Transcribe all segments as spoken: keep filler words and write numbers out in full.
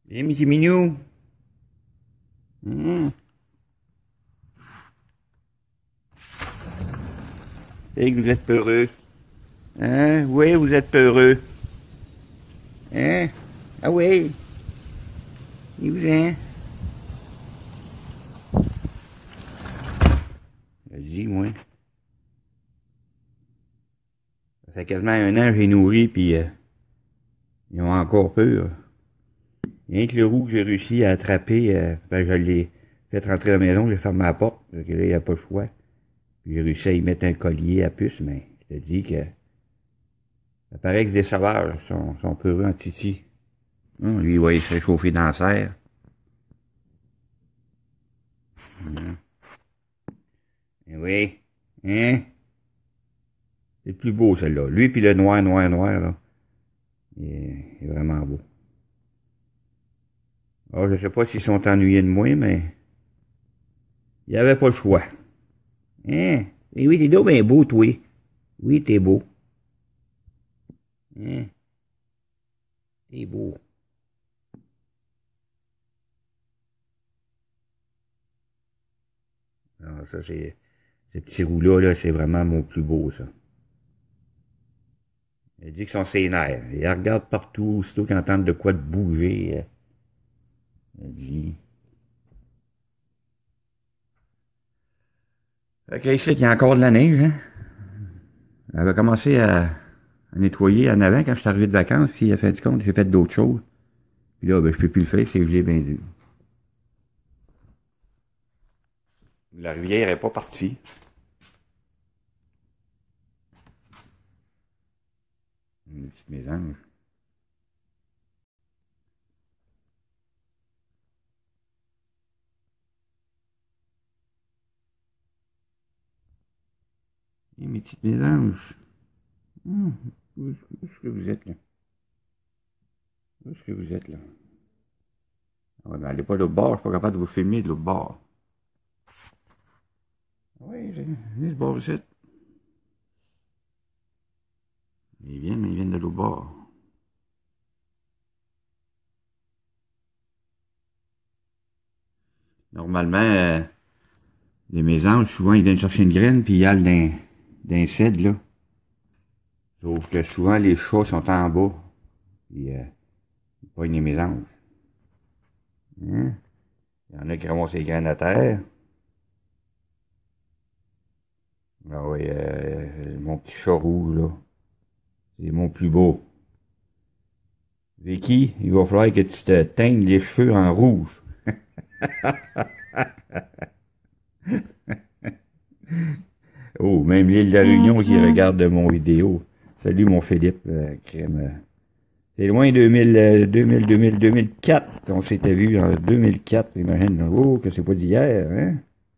Eh, monsieur Minou. Hum. Et que vous êtes peureux. Hein? Oui, vous êtes peureux. Hein? Ah oui. Et vous hein? Vas-y, moi. Ça fait quasiment un an que j'ai nourri, puis euh, ils ont encore peur. Rien que le roux que j'ai réussi à attraper, euh, ben, je l'ai fait rentrer à la maison, j'ai fermé la porte, parce que là, il n'y a pas le choix. Puis j'ai réussi à y mettre un collier à puce, mais je te dis que ça paraît que c'est des sauvages, ils sont, sont peureux en titi. Hum, lui, il va se réchauffer dans la serre. Hum. Eh oui. Hein? C'est le plus beau, celui-là. Lui, puis le noir, noir, noir, là. Il est, il est vraiment beau. Ah, je sais pas s'ils sont ennuyés de moi, mais il n'y avait pas le choix. Hein? Eh oui, t'es donc bien beau, toi. Oui, t'es beau. Hein? T'es beau. Alors, ça, c'est... Ce petit roux-là, là, c'est vraiment mon plus beau, ça. Il dit qu'ils sont ses nerfs. Il regarde partout, aussitôt qu'ils entendent de quoi de bouger. euh, Il dit... Fait que ici, il y a encore de la neige, hein? Elle avait commencé à, à nettoyer en avant quand je suis arrivé de vacances, puis à fin du compte, j'ai fait d'autres choses. Puis là, ben, je peux plus le faire, c'est gelé bien dur. La rivière est pas partie. Une petite mésange. Et mes petites mésanges. Hum, où, où est-ce que vous êtes, là? Où est-ce que vous êtes, là? Ah ouais, mais allez pas de l'autre bord, je suis pas capable de vous filmer de l'autre bord. Oui, j'ai ce bord ici. Ils viennent, mais ils viennent de l'autre bord. Normalement, euh, les mésanges, souvent, ils viennent chercher une graine, puis ils allent dans, dans un cèdre, là. Sauf que souvent, les chats sont en bas. Puis, euh, ils pognent les mésanges. Hein? Il y en a qui ramassent les graines à terre. Ah oui, euh, mon petit chat rouge, là. C'est mon plus beau. Vicky, il va falloir que tu te teignes les cheveux en rouge. Oh, même l'île de la Réunion qui regarde mon vidéo. Salut mon Philippe, euh, crème. euh. C'est loin deux mille, euh, deux mille, deux mille, deux mille quatre qu'on s'était vu en deux mille quatre, imagine. Oh, que c'est pas d'hier, hein?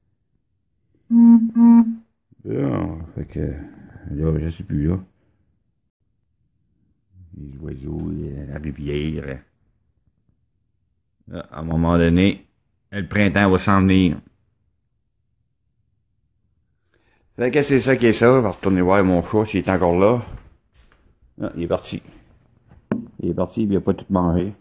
Bon, fait que, là, je sais plus, là. Les oiseaux, la rivière. Là, à un moment donné, le printemps va s'en venir. Fait que c'est ça qui est ça. Je vais retourner voir mon chat s'il est encore là. Ah, il est parti. Il est parti, il a pas tout mangé.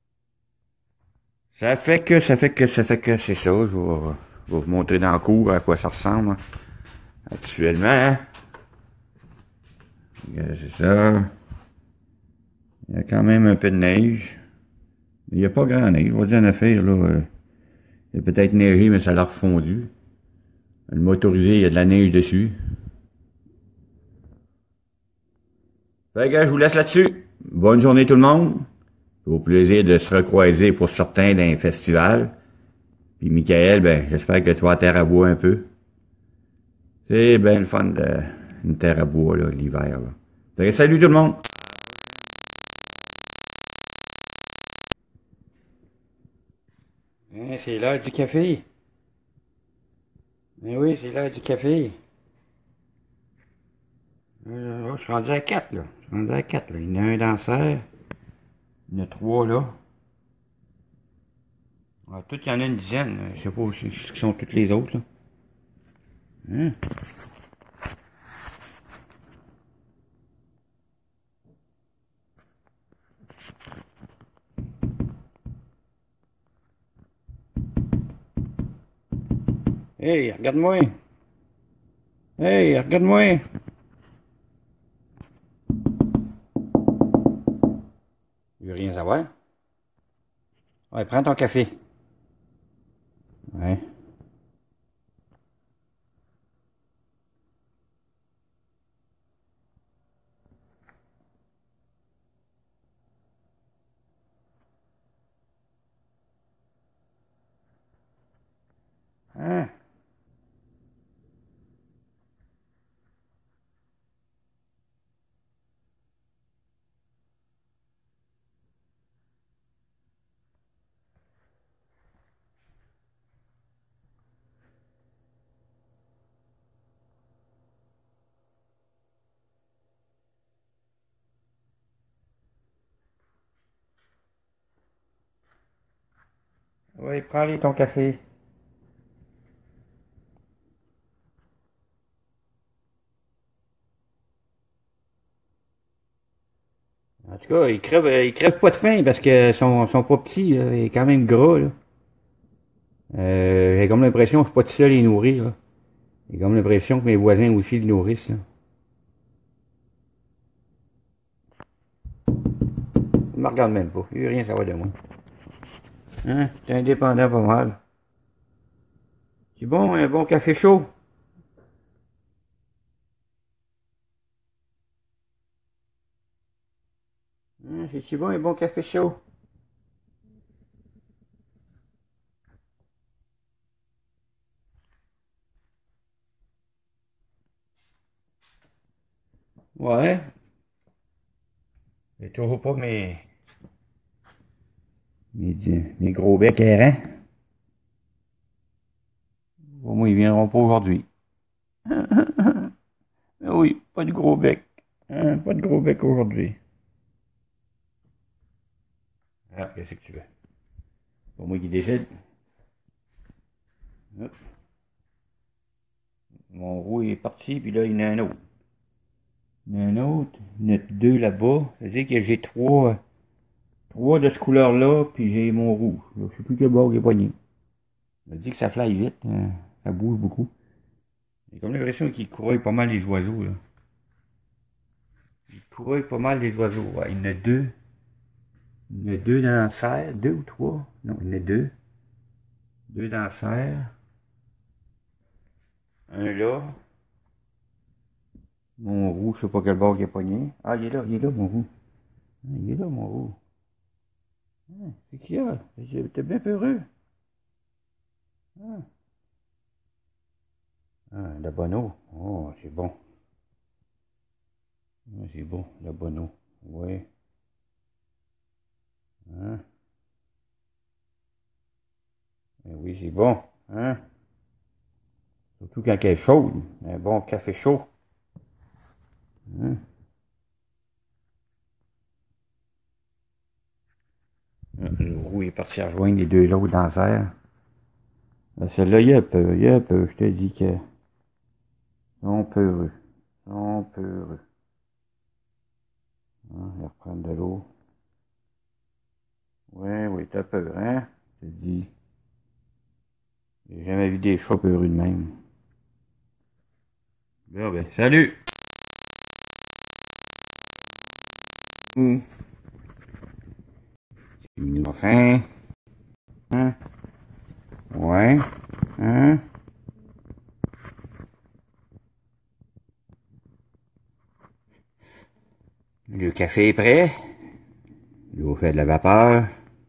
Ça fait que, ça fait que, ça fait que, c'est ça. Je vais, je vais vous montrer dans le cours à quoi ça ressemble. Actuellement, hein. C'est ça. Il y a quand même un peu de neige. Il n'y a pas grand neige. On va dire en affaire, là. euh, Il y a peut-être neigé, mais ça l'a refondu. Le motorisé, il y a de la neige dessus. Fait que je vous laisse là-dessus. Bonne journée tout le monde. Au plaisir de se recroiser pour certains d'un festival. Puis Michael, ben, j'espère que tu vas à terre à bois un peu. C'est bien le fun de une terre à bois, là, l'hiver, là. Fait que salut tout le monde! Hein, c'est l'heure du café. Mais oui, c'est l'heure du café. Euh, je suis rendu à quatre, là. Je suis rendu à quatre, là. Il y en a un dans la serre. Il y en a trois, là. Ouais, tout, il y en a une dizaine. Je sais pas où sont toutes les autres, là. Hein? Hey, regarde-moi! Hey, regarde-moi! Je veux rien savoir. Ouais, prends ton café. Ouais. Hein? Oui, prends-les ton café. En tout cas, ils crèvent, euh, ils crèvent pas de faim parce que sont, sont pas petits, là. Il est quand même gras, là. Euh, j'ai comme l'impression que je suis pas tout seul à les nourrir, là. J'ai comme l'impression que mes voisins aussi le nourrissent, là. Il me regarde même pas. Il veut rien savoir de moi. Hein? T'es indépendant pas mal. C'est bon, un bon café chaud? Hein, c'est bon, un bon café chaud? Ouais. J'ai toujours pas mes, mes, mes gros becs errants. Au moins, ils viendront pas aujourd'hui. Oui, pas de gros bec. Hein, pas de gros bec aujourd'hui. Ah, qu'est-ce que tu veux? Pour moi qui décide. Hop. Mon roux est parti, puis là, il y en a un autre. Il y en a un autre. Il y en a deux là-bas. Ça veut dire que j'ai trois, trois de ce couleur-là, puis j'ai mon rouge. Là, je sais plus quel bord il est poigné. Ça dit que ça fly vite. Hein. Ça bouge beaucoup. J'ai comme l'impression qu'il courrait pas mal les oiseaux, là. Il courrait pas mal les oiseaux. Ouais, il y en a deux. Il y en a deux dans la serre. Deux ou trois? Non, il y en a deux. Deux dans la serre. Un là. Mon roux, je sais pas quel bord il a pogné. Ah, il est là, il est là, mon roux. Ah, il est là, mon roux. Ah, c'est qu'il y a? T'es bien peureux. Ah, ah, la bonne eau. Oh, c'est bon. Ah, c'est bon, la bonne eau. Ouais. Hein? Eh oui, c'est bon. Hein? Surtout quand elle est chaude. Un bon café chaud. Hein? Ah, le roux est parti rejoindre les deux autres dans la serre. Celle-là, il y a peu, il y a peu. Je te dis que... On peureux. On peureux. Hein, il va reprendre de l'eau. Ouais, oui, t'as peur, hein? Je te dis. J'ai jamais vu des chats peureux de même. Bon, ben, salut! Mmh. Une enfin. Hein? Ouais. Hein? Le café est prêt. L'eau fait de la vapeur.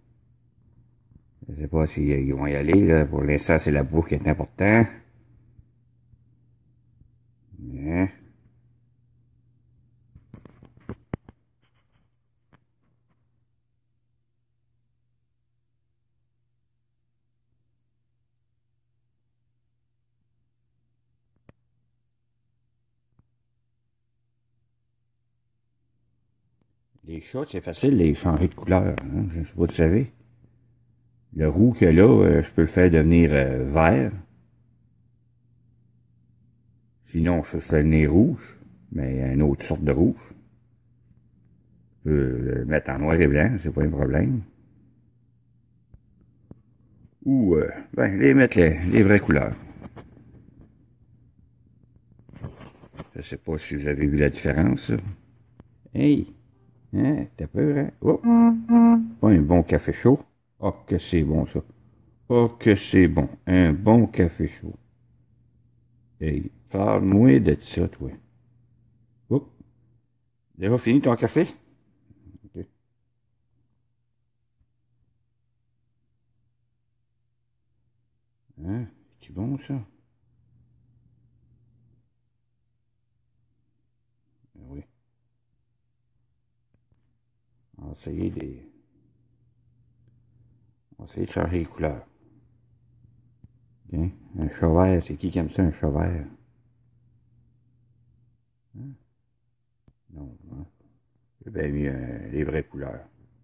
Je sais pas s'ils vont y aller, là. Pour l'instant, c'est la bouffe qui est important. Hein? Les chats, c'est facile de les changer de couleur. Hein? Je sais pas si vous savez. Le roux que là, euh, je peux le faire devenir euh, vert. Sinon, je fais le nez rouge, mais une autre sorte de rouge. Je peux le mettre en noir et blanc, c'est pas un problème. Ou, euh, ben, les mettre les, les vraies couleurs. Je sais pas si vous avez vu la différence. Là. Hey! Hein? T'as peur, hein? Oh! Pas un bon café chaud. Oh, que c'est bon, ça. Oh, que c'est bon. Un bon café chaud. Hey, parle-moi de ça, toi. Oh! Déjà fini ton café? Ok. Hein? C'est bon, ça? Ben oui. On va essayer des... On va essayer de changer les couleurs. Tiens, un chat vert, c'est qui qui aime ça, un chat vert? Hein? Non, hein? J'ai bien mis euh, les vraies couleurs.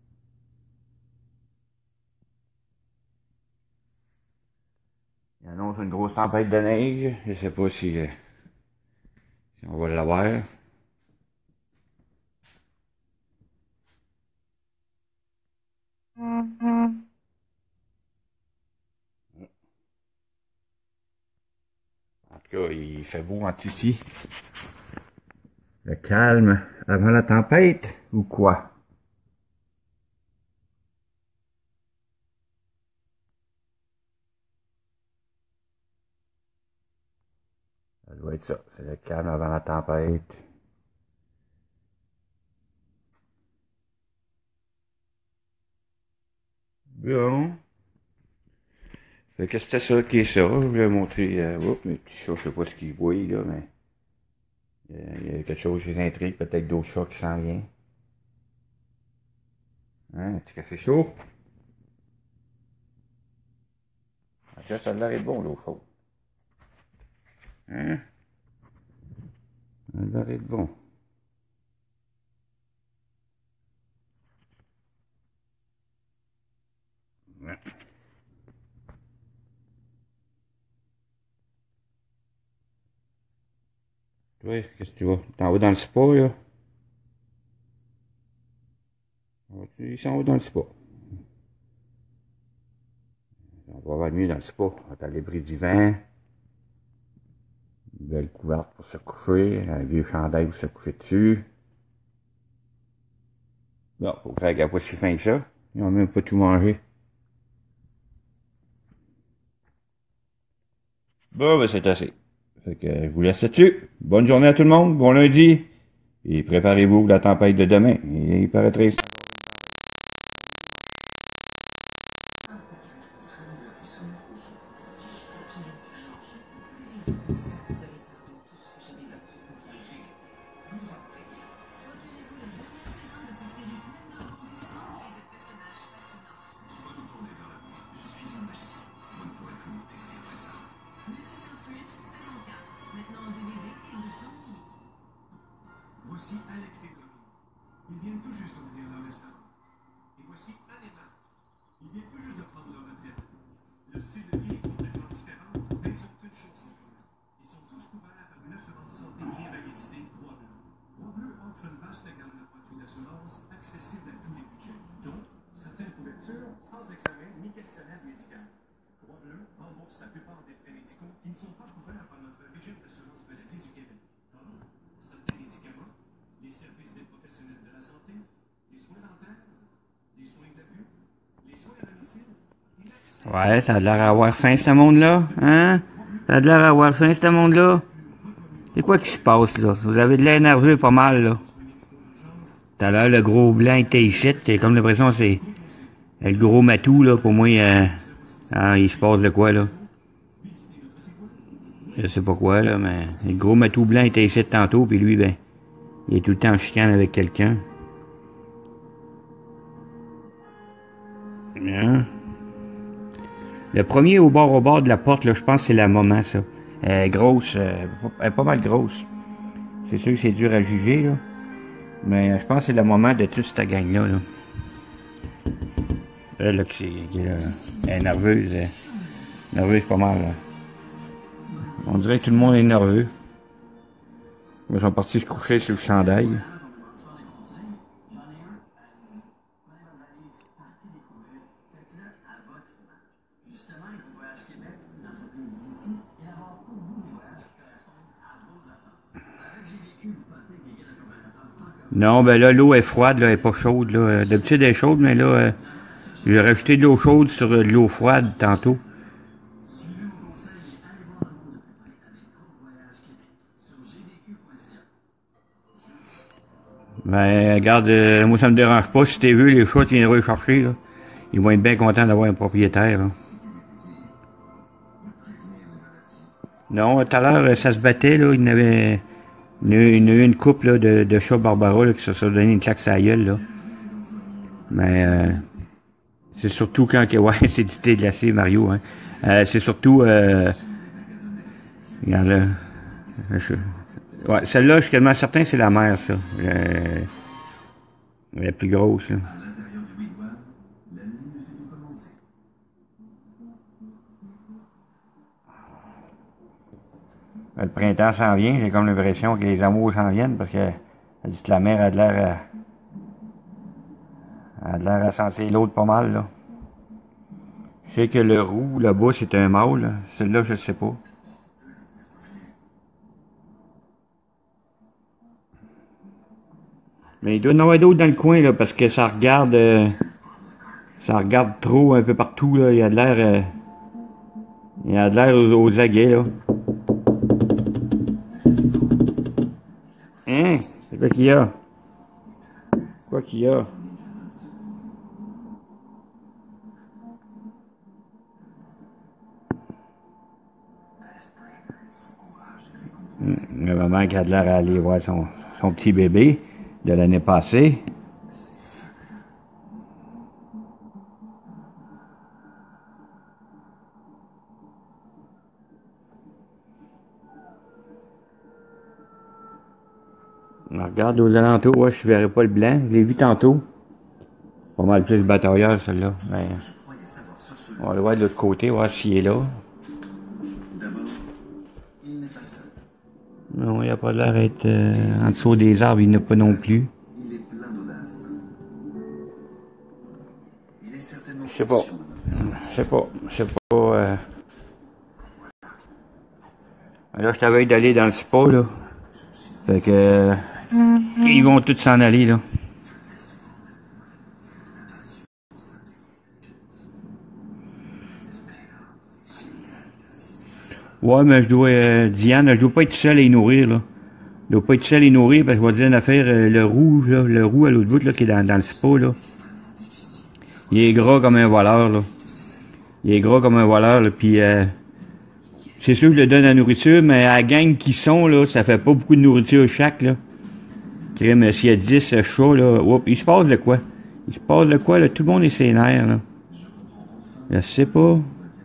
Il annonce une grosse tempête de neige. Je sais pas si, euh, si on va l'avoir. En tout cas, il fait beau en Titi. Le calme avant la tempête, ou quoi? Ça doit être ça. C'est le calme avant la tempête. Bon. Fait que c'était ça qui est ça. Je voulais montrer, euh, oups, mes petits chats, je sais pas ce qu'ils voient, là, mais il y, a, il y a quelque chose qui les intrigue, peut-être d'autres chats qui s'en viennent. Hein, un petit café chaud. En tout cas, ça a l'air d'être bon, l'eau chaude. Hein? Ça a l'air d'être bon. Ouais. Toi, qu'est-ce que tu vas? T'en vas dans le spa, là? Ils s'en vont dans le spa. On va avoir nuit dans le spa. On va être à l'abri du vent. Une belle couverte pour se coucher. Un vieux chandail pour se coucher dessus. Bon, faut faire qu'elle n'a pas si faim que ça. Ils n'ont même pas tout mangé. Bon, ben c'est assez. Fait que je vous laisse là-dessus. Bonne journée à tout le monde. Bon lundi. Et préparez-vous pour la tempête de demain. Et il paraîtrait... Voici Alex et Connie. Ils viennent tout juste d'ouvrir leur restaurant. Et voici Anne et Marc. Ils viennent tout juste de prendre leur retraite. Le style de vie est complètement différent, mais ils ont une chose en commun. Ils sont tous couverts par une assurance santé invalidité Croix Bleu. Croix Bleu offre une vaste gamme de produits d'assurance accessibles à tous les budgets, dont certaines couvertures sans examen ni questionnaire médical. Croix Bleu rembourse la plupart des frais médicaux qui ne sont pas couverts par notre régime d'assurance maladie du Québec. Comme certains médicaments, les services des professionnels de la santé, les soins dentaires, les soins de la vue, les soins à domicile. Ouais, ça a l'air d'avoir faim, ce monde-là. Hein? Ça a l'air d'avoir faim, ce monde-là. C'est quoi qui se passe, là? Vous avez de l'air nerveux pas mal, là. Tout à l'heure, le gros blanc était ici. J'ai comme l'impression que c'est le gros matou, là. Pour moi, euh, ah, il se passe de quoi, là? Je sais pas quoi, là, mais le gros matou blanc était ici tantôt, puis lui, ben, il est tout le temps en chicane avec quelqu'un. Hein? Le premier au bord au bord de la porte, là, je pense que c'est la maman, ça. Elle est grosse, euh, elle est pas mal grosse. C'est sûr que c'est dur à juger, là. Mais je pense que c'est le moment de toute cette gang-là, là. Elle, là, qui, qui là, elle est nerveuse. Elle, nerveuse pas mal, là. On dirait que tout le monde est nerveux. Ils sont partis se coucher sur le chandail. Non, ben là, l'eau est froide, là, elle est pas chaude, là. D'habitude, elle est chaude, mais là, euh, j'ai rajouté de l'eau chaude sur euh, de l'eau froide tantôt. Ben, regarde, euh, moi, ça me dérange pas. Si t'es vu, les chats, tu viendras les chercher, là. Ils vont être bien contents d'avoir un propriétaire, là. Non, tout à l'heure, ça se battait, là. Il y en avait, il y en a eu il y en a eu une couple, là, de, de chats Barbara, là, qui se sont donné une claque sur la gueule, là. Mais, euh, c'est surtout quand que, ouais, c'est du thé glacé, Mario, hein. Euh, c'est surtout, euh, regarde là. Je, ouais, celle-là, je suis quasiment certain c'est la mère, ça. Euh, la plus grosse, là. À l'intérieur du wigwam, la nuit ne fait que commencer. Le printemps s'en vient, j'ai comme l'impression que les amours s'en viennent parce que elle dit que la mère a de l'air à, a de l'air à sentir l'autre pas mal, là. Je sais que le roux là-bas c'est un mâle, là. Celle-là je sais pas. Mais il doit y en avoir d'autres dans le coin là parce que ça regarde euh, ça regarde trop un peu partout là, il y a de l'air euh, il y a de l'air aux, aux aguets là. Hein? C'est quoi qu'il y a? Quoi qu'il y a? Ma maman qui a de l'air à aller voir son, son petit bébé de l'année passée. On regarde aux alentours, ouais, je verrai pas le blanc. Je l'ai vu tantôt. Pas mal plus batailleur, celle-là. Mais on va le voir de l'autre côté, voir s'il est là. D'abord, il n'est pas seul. Non, il n'y a pas l'air d'être euh, en dessous des arbres, il n'y en a pas non plus. Il est plein d'audace. Il est certainement Je sais pas. conscient de notre présence. Je sais pas. Je sais pas. Euh... Là, je t'avais d'aller dans le spa, là. Fait que. Euh, ils vont tous s'en aller, là. Ouais, mais je dois, euh, Diane, je dois pas être seul à y nourrir, là. Je dois pas être seul à y nourrir, parce que je vais te dire une affaire, euh, le roux, là, le roux à l'autre bout, là, qui est dans, dans le spa, là. Il est gras comme un voleur, là. Il est gras comme un voleur, là, puis euh, c'est sûr que je le donne la nourriture, mais à la gang qui sont, là, ça fait pas beaucoup de nourriture chaque, là. Crème, s'il y a dix euh, chats, là, oups, il se passe de quoi? Il se passe de quoi, là? Tout le monde est sénère, là. Je sais pas.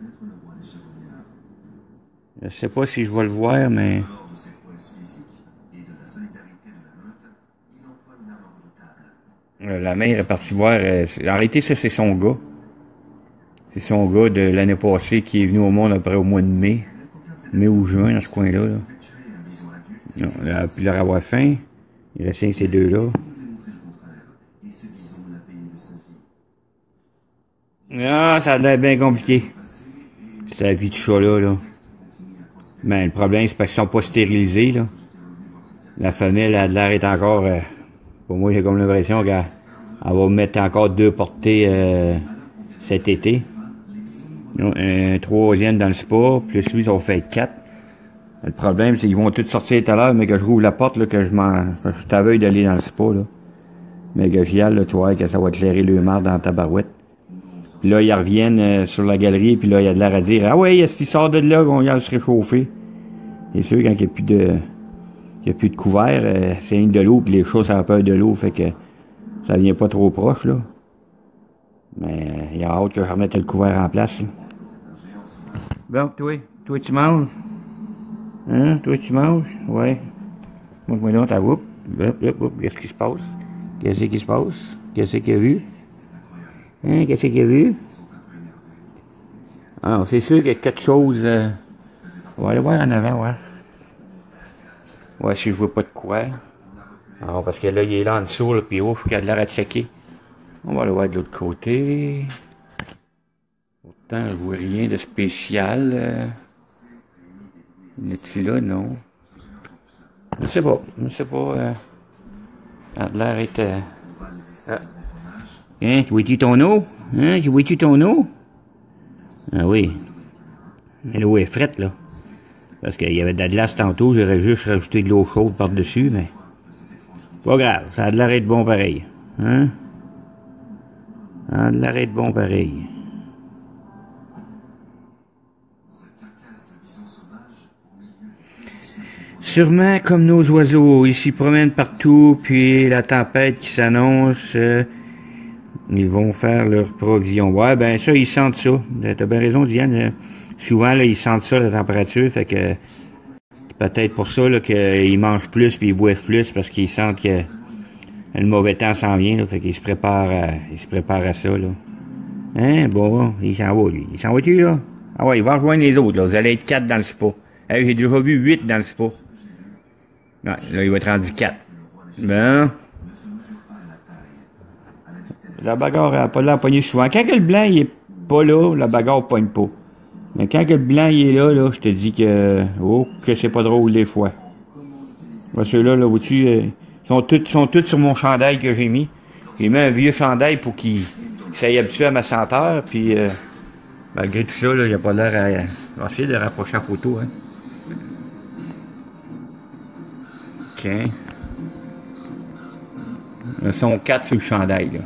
Je sais pas si je vais le voir, mais... Hors de ses prouesses physiques et de la solidarité de la meute, il emploie une arme redoutable. Euh, La mère est partie voir... Euh, en réalité, ça, c'est son gars. C'est son gars de l'année passée qui est venu au monde après au mois de mai. Mai ou juin, dans ce coin-là. Là. Fait tuer un bison adulte, Non, il a pu leur avoir faim. Il reste rien que ces deux-là. pour démontrer le contraire. Et ce bison l'a payé de sa vie. Ah, ça a l'air bien compliqué. C'est la vie de chat-là, là. Mais le problème, c'est parce qu'ils sont pas stérilisés, là. La femelle, a l'air est encore... Euh, pour moi, j'ai comme l'impression qu'elle elle va mettre encore deux portées euh, cet été. Non, un troisième dans le spa, plus lui, ça va faire quatre. Le problème, c'est qu'ils vont tous sortir tout à l'heure, mais que je rouvre la porte, là, que je m'en... Je t'aveuille d'aller dans le spa, là. Mais que j'y aille, là, tu vois, que ça va éclairer le mar dans ta barouette. Puis là, ils reviennent euh, sur la galerie, puis là, il y a de l'air à dire « Ah ouais, s'il sort de là, on y a se réchauffer. » C'est sûr, quand il n'y a plus de... Il n'y a plus de couvert, euh, c'est une de l'eau, puis les chats, ça a peur de l'eau, fait que ça vient pas trop proche, là. Mais euh, il y a hâte que je remette le couvert en place, là. Bon, toi, toi tu manges? Hein? Toi tu manges? Ouais. Moi, moi donc, t'as whoop. Hop, hop, hop. Qu'est-ce qui se passe? Qu'est-ce qui se passe? Qu'est-ce qu'il y a vu? Hein? Qu'est-ce qu'il y a vu? Ah, c'est sûr qu'il y a quelque chose... Euh... On va aller voir en avant, ouais. Ouais, si je vois pas de quoi. Alors, parce que là, il est là en dessous, là, puis ouf, il a de l'air à checker. On va aller voir de l'autre côté. Pourtant, je vois rien de spécial. Euh... N'est-il là? Non. Je sais pas. Je sais pas. Euh... Ça a l'air d'être... Euh... Ah. Hein, tu vois-tu ton eau? Hein, tu vois-tu ton eau? Ah oui. L'eau est frette, là. Parce qu'il y avait de la glace tantôt, j'aurais juste rajouté de l'eau chaude par-dessus, mais... Pas grave, ça a de l'air d'être bon pareil. Hein? Ça a de l'air d'être bon pareil. Sûrement comme nos oiseaux, ils s'y promènent partout, puis la tempête qui s'annonce, euh, ils vont faire leur provision. Ouais, ben ça, ils sentent ça. T'as bien raison, Diane. Euh, souvent, là, ils sentent ça, la température, fait que peut-être pour ça là qu'ils mangent plus puis ils boivent plus parce qu'ils sentent que le mauvais temps s'en vient, là, fait qu'ils se préparent à, ils se préparent à ça, là. Hein, bon, il s'en va, lui. Il s'en va-tu, là? Ah ouais, il va rejoindre les autres, là. Vous allez être quatre dans le spa. Hey, j'ai déjà vu huit dans le spa. Ouais, là, il va être rendu quatre. Bon. La bagarre n'a pas l'air pognée souvent. Quand que le blanc, il est pas là, la bagarre pogne pas. Mais quand que le blanc, il est là, là, je te dis que, oh, que c'est pas drôle des fois. Ben, ceux-là, là, vois-tu, euh, sont tous, sont tous sur mon chandail que j'ai mis. J'ai mis un vieux chandail pour qu'il s'aille habitué à ma senteur, puis, euh, malgré tout ça, là, il a pas l'air à, on va essayer de rapprocher la photo, hein. Tiens. Ils sont quatre sur le chandail, là.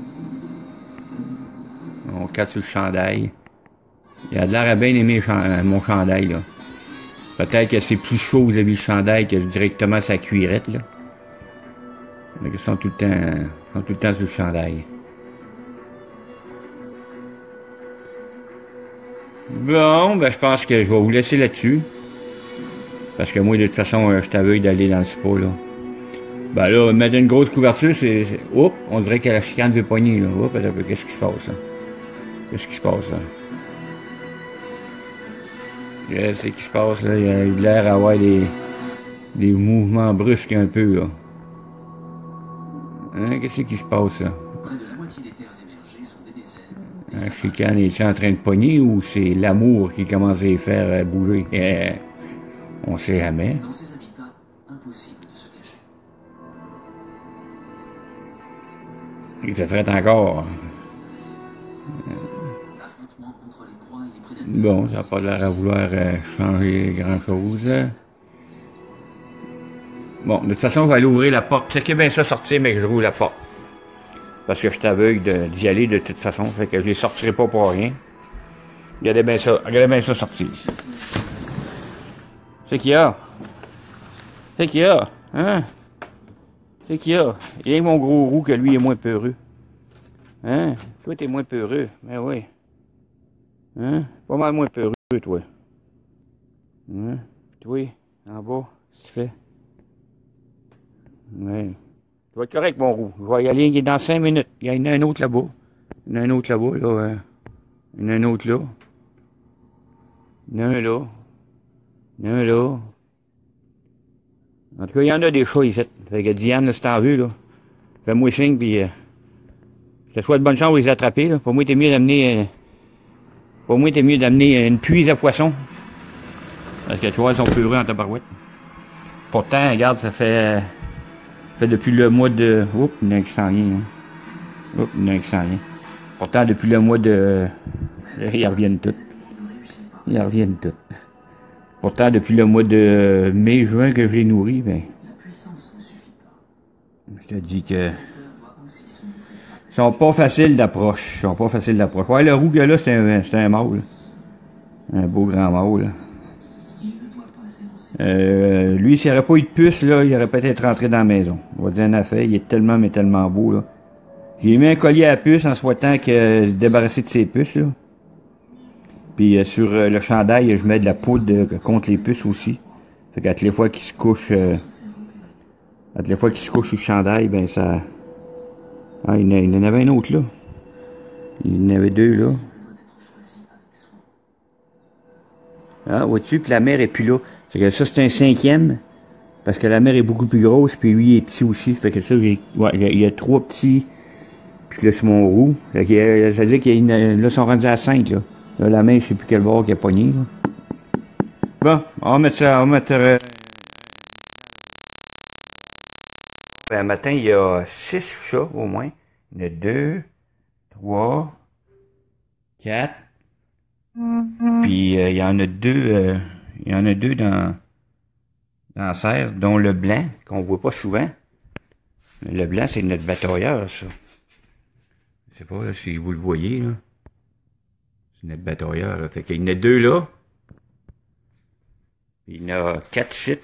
Ils sont quatre sur le chandail. Il a l'air à bien aimer mon chandail, là. Peut-être que c'est plus chaud vis-à-vis du chandail que directement sa cuirette, là. Mais ils sont tout le temps, ils sont tout le temps sur le chandail. Bon, ben je pense que je vais vous laisser là-dessus. Parce que moi, de toute façon, je t'aveugle d'aller dans le spa, là. Ben là, mettre une grosse couverture, c'est... Oups, on dirait que la chicane veut pogner, là. Oups, qu'est-ce qui se passe, là? Qu'est-ce qui se passe, là? Qu'est-ce qui se passe, là? Il y a eu l'air à avoir des... des mouvements brusques un peu, là. Hein? Qu'est-ce qui se passe, là? Près de la moitié des terres émergées sont des déserts. La chicane est-tu en train de pogner ou c'est l'amour qui commence à les faire bouger? Eh, on sait jamais. Dans ces habitats, impossible de se cacher. Il fait fret encore. L'affrontement entre les proies et les prédateurs. Bon, ça n'a pas l'air à vouloir euh, changer grand-chose. Bon, de toute façon, on va aller ouvrir la porte. C'est que bien ça sortir, mais que je rouvre la porte. Parce que je t'aveugle d'y aller de toute façon. Fait que je les sortirai pas pour rien. Regardez bien ça. Regardez bien ça sortir. C'est qu'il y a. C'est qu'il y a. Hein? C'est qu'il y a. Il y a mon gros roux que lui est moins peureux. Hein? Toi, t'es moins peureux. Mais oui. Hein? Pas mal moins peureux, toi. Hein? Toi, en bas, qu'est-ce que tu fais? Ouais. Tu vas être correct, mon roux. Je vais y aller dans cinq minutes. Il y en a un autre là-bas. Il y en a un autre là-bas, là. Hein? Il y en a un autre là. Il y en a un là. Il y en a un là. En tout cas, il y en a des chats ici. Fait que Diane, là, c'est en vue, là. Fais-moi signe, puis... Euh, je te souhaite bonne chance pour les attraper, là. Pour moi, t'es mieux d'amener... Euh, pour moi, t'es mieux d'amener une puise à poisson. Parce que, tu vois, ils sont peureux en tabarouette. Pourtant, regarde, ça fait... Ça fait depuis le mois de... Oups, il y en a un qui s'en vient, hein. Oups, il y en a un qui s'en vient. Pourtant, depuis le mois de... Ils reviennent tous. Ils reviennent tous. Pourtant, depuis le mois de mai, juin que je les nourris, ben... Je te dis que... Ils sont pas faciles d'approche. Ils sont pas faciles d'approche. Ouais, le roux que là, c'est un, c'est un mâle. Un beau grand mâle, là. Euh, lui, s'il n'y aurait pas eu de puce, là, il aurait peut-être rentré dans la maison. On va dire un affaire, il est tellement, mais tellement beau, là. J'ai mis un collier à puce en souhaitant que se débarrasser de ses puces, là. Puis euh, sur euh, le chandail, je mets de la poudre euh, contre les puces aussi. Fait qu'à toutes les fois qu'il se couche, euh, à toutes les fois qu'il se couche sur le chandail, ben ça... Ah, il, il en avait un autre là. Il en avait deux là. Ah, vois-tu, puis la mère est plus là. Fait que ça, c'est un cinquième. Parce que la mère est beaucoup plus grosse, puis lui est petit aussi. Fait que ça, j'ai... Ouais, il y, a, il y a trois petits. Puis là, c'est mon roux. Fait que ça veut dire qu'il y a une... Là, ils sont rendus à cinq, là. Là, la main, je sais plus quel bord qui a pogné, là. Bon, on va mettre ça, on va mettre... Euh, Un matin, il y a six chats au moins. Il y en a deux, trois, quatre. Puis euh, il y en a deux, euh, il y en a deux dans, dans la serre, dont le blanc, qu'on voit pas souvent. Le blanc, c'est notre batailleur, ça. Je sais pas là, si vous le voyez, là. C'est notre batailleur, là. Fait qu'il y en a deux là. Puis il y en a quatre sites.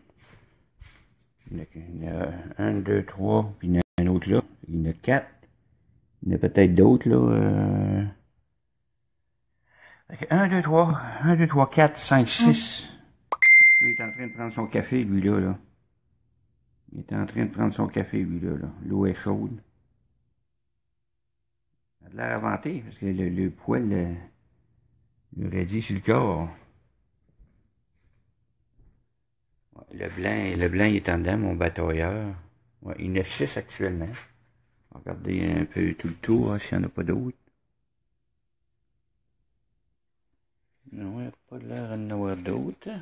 Il y en a, il y en a un, deux, trois, puis il y en a un autre là. Il y en a quatre. Il y en a peut-être d'autres, là. Euh... un, deux, trois, un, deux, trois, quatre, cinq, six. Lui, il est en train de prendre son café, lui, là, là. Il est en train de prendre son café, lui, là, là. L'eau est chaude. Il a de l'air inventé, parce que le, le poil le, le raidit sur le corps. Le blanc, le blanc, il est en dedans, mon batailleur. Ouais, il y en a six actuellement. Regardez un peu tout le tour, hein, s'il n'y en a pas d'autres. Non, il n'y a pas l'air d'en avoir d'autres.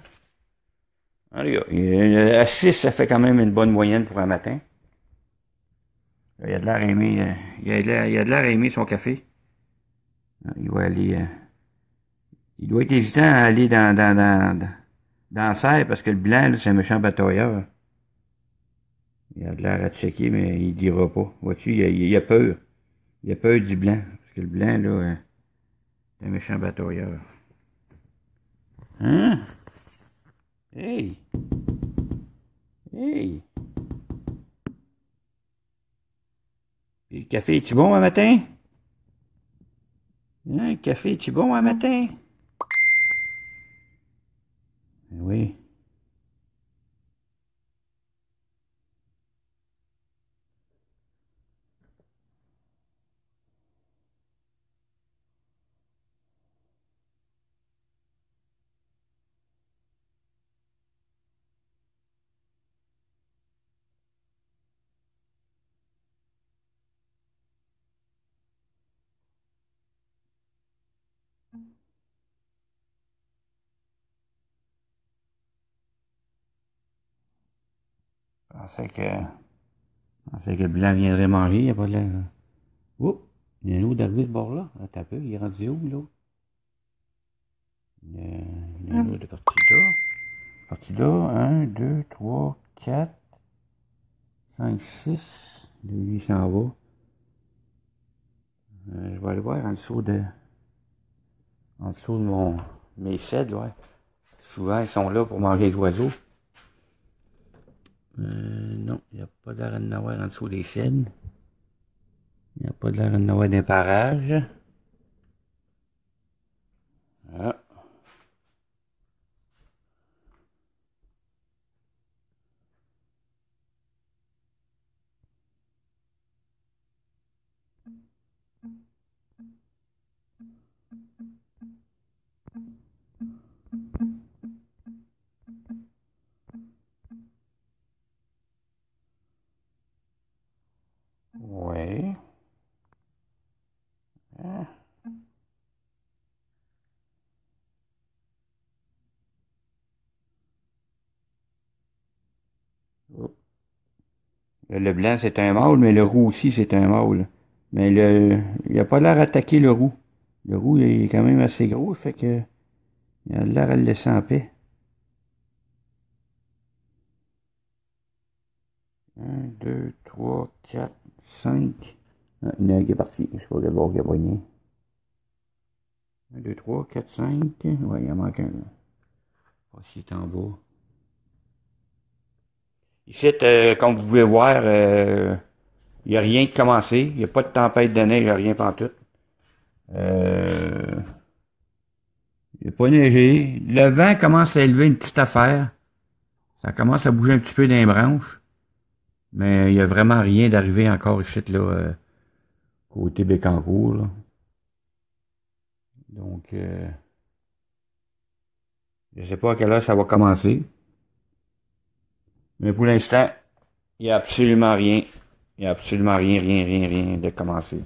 Allez, à six, ça fait quand même une bonne moyenne pour un matin. Il a de l'air aimé, il a de l'air, il a de l'air aimé son café. Il va aller, il doit être hésitant à aller dans, dans, dans, dans, dans la serre parce que le blanc, c'est un méchant batailleur. Il a de l'air à checker, mais il dira pas. Vois-tu, il a, il a peur. Il a peur du blanc. Parce que le blanc, là, c'est un méchant batailleur. Hein? Hey! Hey! Puis le café, est-tu bon un matin? Hein, le café, est-tu bon un matin? Oui. Je pensais que, je pensais que le blanc viendrait manger, il n'y a pas de l'air. Oups! Il y a un autre d'arriver ce bord-là. Attends un peu, il est rendu où, l'autre? Il y a, il y a un autre de parti là. Parti là, un, deux, trois, quatre, cinq, six. Lui, il s'en va. Euh, je vais aller voir en dessous de, en dessous de mon, mes cèdres, ouais. Souvent, ils sont là pour manger les oiseaux. Euh, non, il n'y a pas d'air d'en avoir en dessous des cèdres. Il n'y a pas d'air d'en avoir d'un parage. Ah. Ouais. Ah. Oh. Le blanc, c'est un mâle, mais le roux aussi, c'est un mâle. Mais le, il a pas l'air d'attaquer le roux. Le roux, il est quand même assez gros, fait que, il a l'air à le laisser en paix. Un, deux, trois, quatre, cinq. Ah, il y en a un qui est parti. Je sais pas d'abord qui a poigné. Un, deux, trois, quatre, cinq. Ouais, il en manque un. Là. Je sais pas s'il est en bas. Ici, euh, comme vous pouvez voir, euh, il n'y a rien de commencé. Il n'y a pas de tempête de neige, il n'y a rien pantoute. Euh, il n'a pas neigé. Le vent commence à élever une petite affaire. Ça commence à bouger un petit peu dans les branches. Mais il n'y a vraiment rien d'arrivé encore ici, là, euh, côté Bécancour, là. Donc, euh, je sais pas à quelle heure ça va commencer. Mais pour l'instant, il n'y a absolument rien. Il n'y a absolument rien, rien, rien, rien de commencer.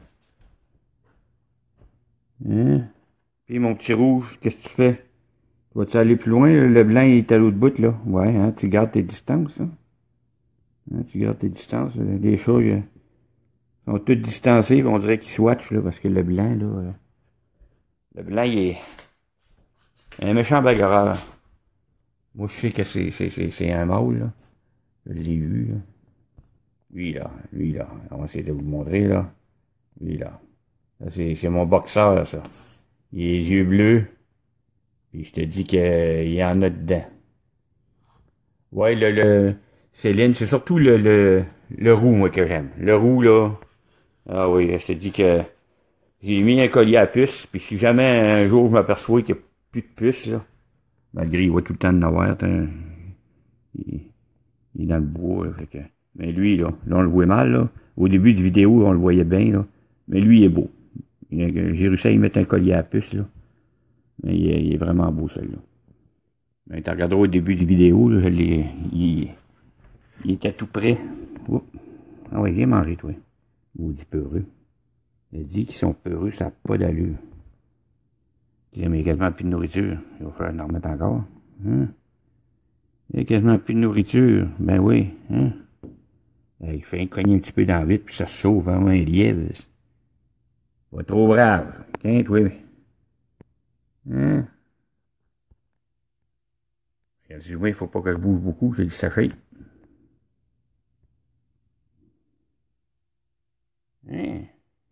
Hein? Puis mon petit rouge, qu'est-ce que tu fais? Vas-tu aller plus loin? Le blanc il est à l'autre bout, là. Ouais, hein, tu gardes tes distances, hein? Hein, tu gardes tes distances. Là. Les chats, ils sont tous distancés, on dirait qu'ils swatchent, là, parce que le blanc, là... Euh, le blanc, il est un méchant bagarreur. Moi, je sais que c'est, c'est, c'est, c'est un mâle, là. Je l'ai eu, là. Lui, là. Lui, là. On va essayer de vous le montrer, là. Lui, là. Ça, c'est, c'est mon boxeur, ça. Il a les yeux bleus. Puis je te dis qu'il y en a dedans. Ouais, le, le, Céline, c'est surtout le, le, le roux, moi, que j'aime. Le roux, là. Ah oui, je te dis que j'ai mis un collier à puce, puis si jamais un jour je m'aperçois qu'il n'y a plus de puce, là, malgré il voit tout le temps de n'avoir, il, il est dans le bois, là, fait que, mais lui, là, là, on le voit mal, là. Au début de vidéo, on le voyait bien, là. Mais lui, il est beau. J'ai réussi à y mettre un collier à puce, là. Mais il est, il est vraiment beau, celui-là. Mais tu regarderas au début de vidéo, là, il, il, il était tout prêt. Oups. Ah ouais, viens manger, toi. Maudit peureux. Il dit qu'ils sont peureux, ça n'a pas d'allure. Il y a quasiment plus de nourriture. Il va falloir en remettre encore. Hein? Il y a quasiment plus de nourriture. Ben oui. Hein? Il fait un cogner un petit peu dans la vitre, puis ça se sauve, vraiment un lièvre. Pas trop brave. Tiens, toi. Hein? Il a dit, oui, il faut pas que je bouge beaucoup, j'ai dit sachet. Hein?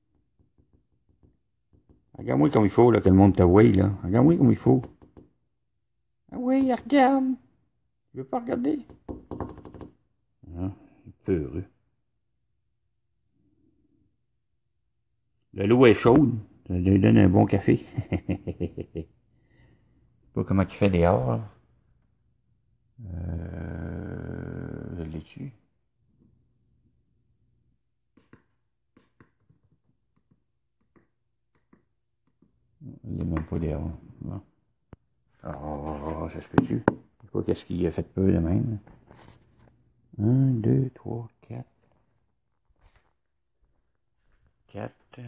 Regarde-moi comme il faut, là, que le monde te voie, là. Regarde-moi comme il faut. Ah oui, regarde. Tu veux pas regarder? Ah, peureux. Le l'eau est chaude. Ça lui donne un bon café. Je sais pas comment il fait dehors, là. Euh... Je l'ai tué. Il n'est même pas dehors. Bon. Oh, ça se peut-tu? Je sais pas qu'est-ce qu'il a fait peur de même. Un, deux, trois, quatre. Quatre.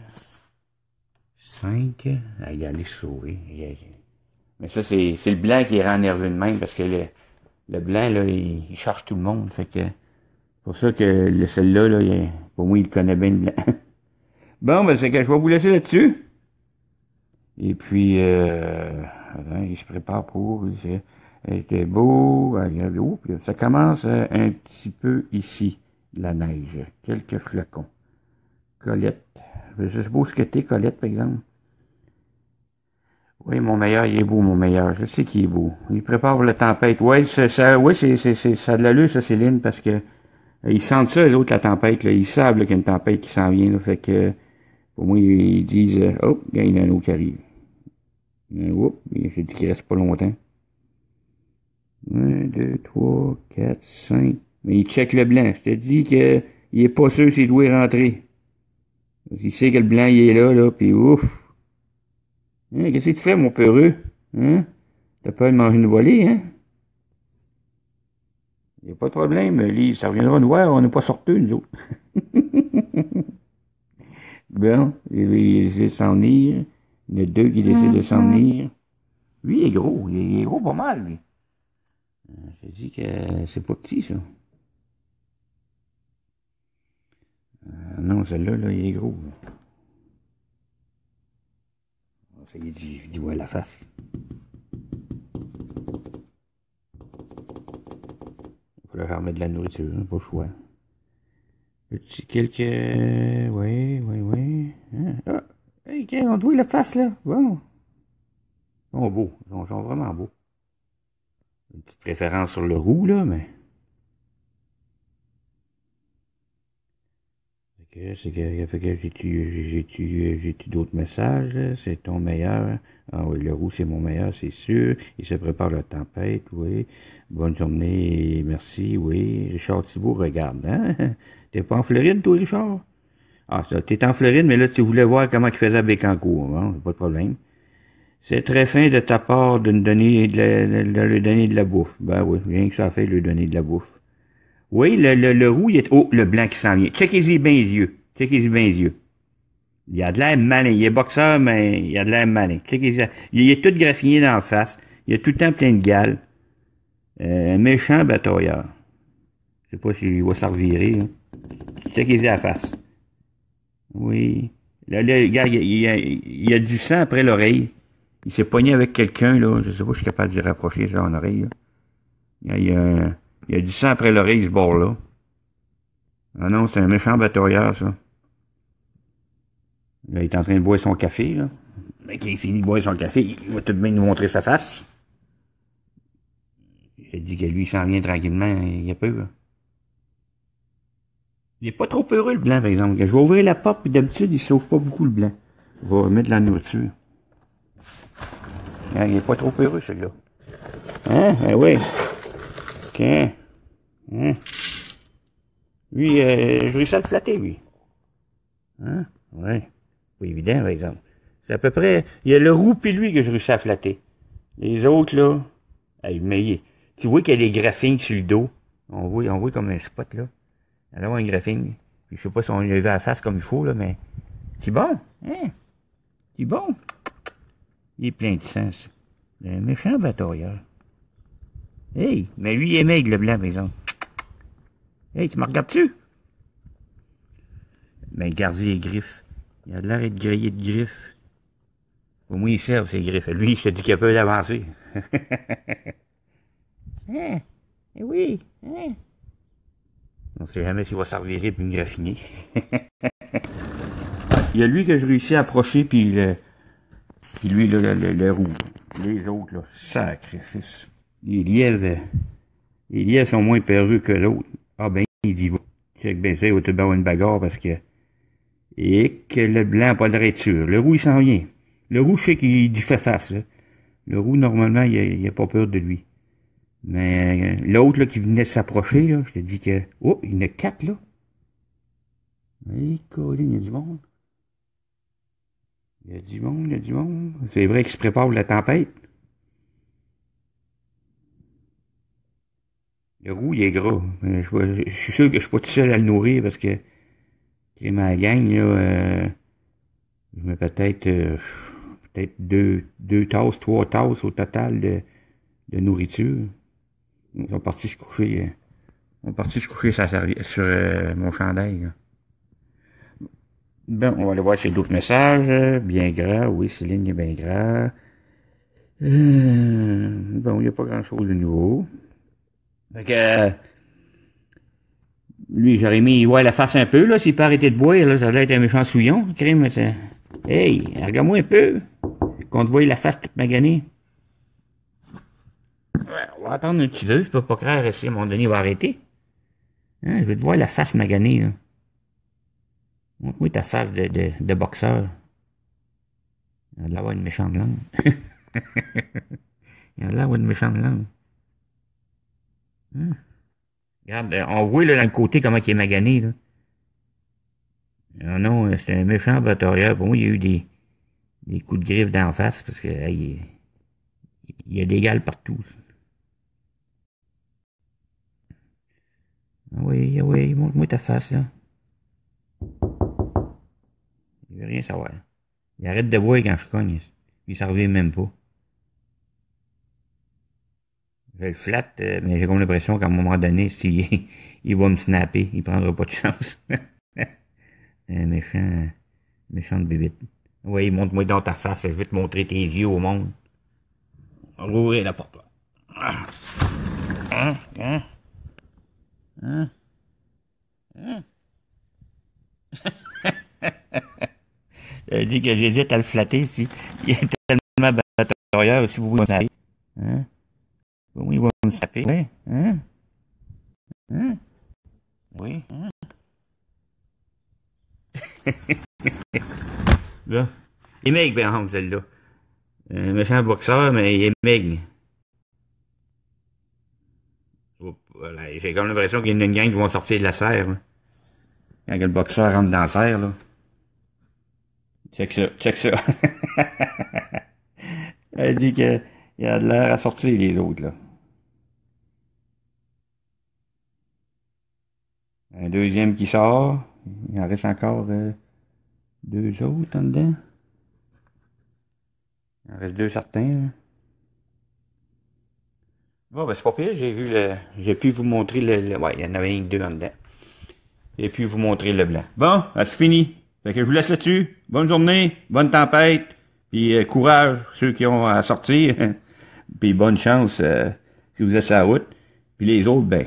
Cinq. Ah, il a les sauver. Mais ça, c'est, c'est le blanc qui rend nerveux de même parce que le, le blanc, là, il, il charge tout le monde. Fait que, c'est pour ça que le celui-là, là, il, pour moi, il connaît bien le blanc. Bon, ben, c'est que je vais vous laisser là-dessus. Et puis, euh, il se prépare pour, c'était beau, oh, ça commence un petit peu ici, la neige, quelques flocons. Colette, je sais pas ce que t'es, Colette, par exemple. Oui, mon meilleur, il est beau, mon meilleur, je sais qu'il est beau. Il prépare pour la tempête. Ouais, c'est, ça, oui, c'est, c'est, c'est, ça a de l'allure, ça, Céline, parce que, ils sentent ça, les autres, la tempête, là, ils savent, là, qu'il y a une tempête qui s'en vient, là, fait que, pour moi, ils disent, oh, il y en a un autre qui arrive. Oups, j'ai dit qu'il reste pas longtemps. Un, deux, trois, quatre, cinq. Mais il check le blanc. Je te dis qu'il est pas sûr s'il doit rentrer. Il sait que le blanc, il est là, là, pis ouf. Hein, qu'est-ce que tu fais, mon peureux? Hein? T'as peur de manger une volée, hein? Il n'y a pas de problème, lui, ça reviendra nous voir, on n'est pas sortis, nous autres. Bon, il essaie de s'en venir. Il y en a deux qui décident de s'en venir. Lui, il est gros, il est gros pas mal, lui. Je te dis que c'est pas petit, ça. Euh, non, celle-là, là, il est gros. Ça y est, je dis, ouais, la face. Il faut leur remettre de la nourriture, hein, pas le choix. Petit, quelques... Oui, oui, oui. Hein? Ah, hey, on doit la face, là. Bon. Ils sont beaux. Ils sont, ils sont vraiment beaux. Une petite préférence sur le roux, là, mais... C'est que, fait que j'ai-tu, j'ai-tu, j'ai-tu d'autres messages, là? C'est ton meilleur. Ah oui, le roux, c'est mon meilleur, c'est sûr. Il se prépare la tempête, oui. Bonne journée, merci, oui. Richard Thibault, regarde, hein? T'es pas en Floride, toi, Richard? Ah, ça, t'es en Floride, mais là, tu voulais voir comment il faisait à Bécancour. Bon, pas de problème. C'est très fin de ta part de nous donner de, la, de, de lui donner de la bouffe. Ben oui, rien que ça fait, lui donner de la bouffe. Oui, le, le, le roux, il est... Oh, le blanc qui s'en vient. Checkez-y bien les yeux. Checkez-y bien les yeux. Il a de l'air malin. Il est boxeur, mais il a de l'air malin. Checkez-y. Il est tout graffiné dans la face. Il a tout le temps plein de gales. Euh, méchant batailleur. sais pas s'il va s'en revirer, là. Checkez-y à la face. Oui. Là, là, regarde, il y a, il y a du sang après l'oreille. Il s'est pogné avec quelqu'un, là. Je sais pas si je suis capable d'y rapprocher ça en oreille, là. Il y a, il y a, il y a du sang après l'oreille, ce bord-là. Ah non, c'est un méchant batailleur, ça. Là, il est en train de boire son café, là. Mais quand il finit de boire son café, il va tout de même nous montrer sa face. Je dis que lui, il s'en vient tranquillement, il a peur. Il est pas trop heureux, le blanc, par exemple. Je vais ouvrir la porte, puis d'habitude, il sauve pas beaucoup, le blanc. Je vais mettre de la nourriture. Ah, il est pas trop heureux, celui-là. Hein? Ben oui. OK. Hein? Lui, euh, je réussis à le flatter, lui. Hein? Ouais. Pas évident, par exemple. C'est à peu près... Il y a le roux pis lui que je réussis à flatter. Les autres, là... Hey, mais il... Tu vois qu'il y a des graphines sur le dos. On voit, on voit comme un spot, là. Il y a un graphine. Puis je sais pas si on lui a vu à la face comme il faut, là, mais... C'est bon, hein? C'est bon. Il est plein de sens. Un méchant batailleur. Hey, mais lui, il est maigre, le blanc, par exemple. Hey, tu me regardes-tu? Ben, gardez les griffes. Il a l'air d'être grillé de griffes. Au moins, il servent, ses griffes. Lui, je te dis qu'il a peur d'avancer. Hein? Eh oui, hein? On sait jamais s'il va s'en revirer puis me graffiner. Il y a lui que je réussis à approcher, puis le... Puis lui, le, le, le, le roux. Les autres, là, sacrifice. Les lièvres... Les lièvres sont moins perreux que l'autre. Ah ben, il dit, check ben ça, il va te avoir une bagarre parce que... Et que le blanc n'a pas de sûr. Le roux, il s'en vient. Le roux, je sais qu'il fait face, là. Le roux, normalement, il n'a pas peur de lui. Mais l'autre, là, qui venait s'approcher, là, je te dis que... Oh, il y en a quatre, là. Hey, Colin, il y a du monde. Il y a du monde, il y a du monde. C'est vrai qu'il se prépare pour la tempête. Le roux, il est gras. Je, je suis sûr que je suis pas tout seul à le nourrir parce que... C'est ma gang, là... Euh, je mets peut-être... Euh, peut-être deux, deux tasses, trois tasses au total de, de nourriture. Ils sont partis se coucher... Euh, ils sont partis se coucher sur, sur euh, mon chandail, là. Bon, on va aller voir s'il y a d'autres messages. Bien gras, oui, Céline est bien gras. Euh, bon, il n'y a pas grand-chose de nouveau. Fait que... Euh, lui, j'aurais mis, il voit la face un peu, là, s'il peut arrêter de boire, là, ça doit être un méchant souillon, crime, c'est... Hey, regarde-moi un peu, qu'on te voie la face toute maganée. Ouais, on va attendre un petit peu, je peux pas croire si à un moment donné il va arrêter. Hein, je veux te voir la face maganée, là. Montre-moi ta face de, de, de boxeur. Il a de l'avoir une méchante langue. Il a de l'avoir une méchante langue. Hein? Regarde, on voit là dans le côté comment il est magané, là. Non, non, c'est un méchant batailleur. Pour moi, il y a eu des, des coups de griffe d'en face parce que là, il, il y a des gales partout. Ah oui, ah oui, montre-moi ta face, là. Il veut rien savoir. Il arrête de boire quand je cogne. Il s'en revient même pas. Je le flatte, euh, mais j'ai comme l'impression qu'à un moment donné, s'il il va me snapper, il prendra pas de chance. Un méchant, méchante bébite. Oui, montre-moi dans ta face, je vais te montrer tes yeux au monde. On va ouvrir la porte, là. Hein? Hein? Hein? Hein? Elle dit que j'hésite à le flatter si il est tellement batailleur aussi, vous voulez hein? Oui, il va me saper. Oui, hein? Hein? Oui, hein? Là. Il est maigre, ben, Ham, celle-là. Un méchant boxeur, mais il est maigre. Voilà. J'ai comme l'impression qu'il y a une gang qui vont sortir de la serre, là. Quand le boxeur rentre dans la serre, là. Check ça, check ça. Elle dit qu'il a de l'air à sortir, les autres, là. Un deuxième qui sort. Il en reste encore euh, deux autres en dedans. Il en reste deux certains, là. Bon, ben c'est pas pire, j'ai vu le. J'ai pu vous montrer le. le- Ouais, il y en avait une deux en dedans. J'ai pu vous montrer le blanc. Bon, ben, c'est fini. Fait que je vous laisse là-dessus. Bonne journée, bonne tempête, puis euh, courage ceux qui ont à sortir. Puis bonne chance euh, si vous êtes sur la route. Puis les autres, ben.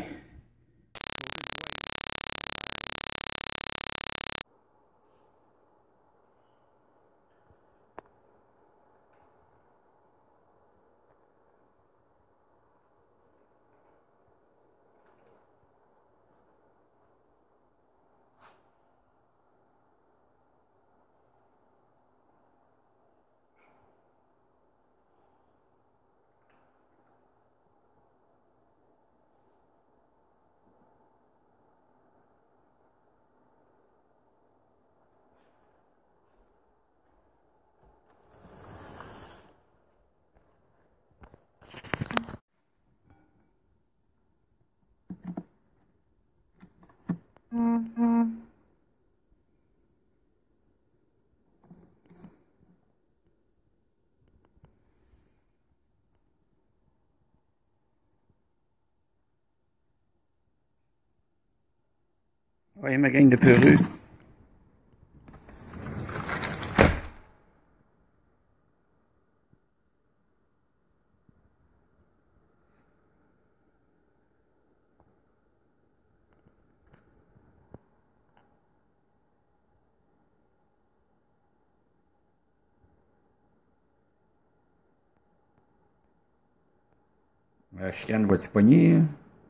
Ouais, ma gang de peureux. La chicane va-tu pogner, hein?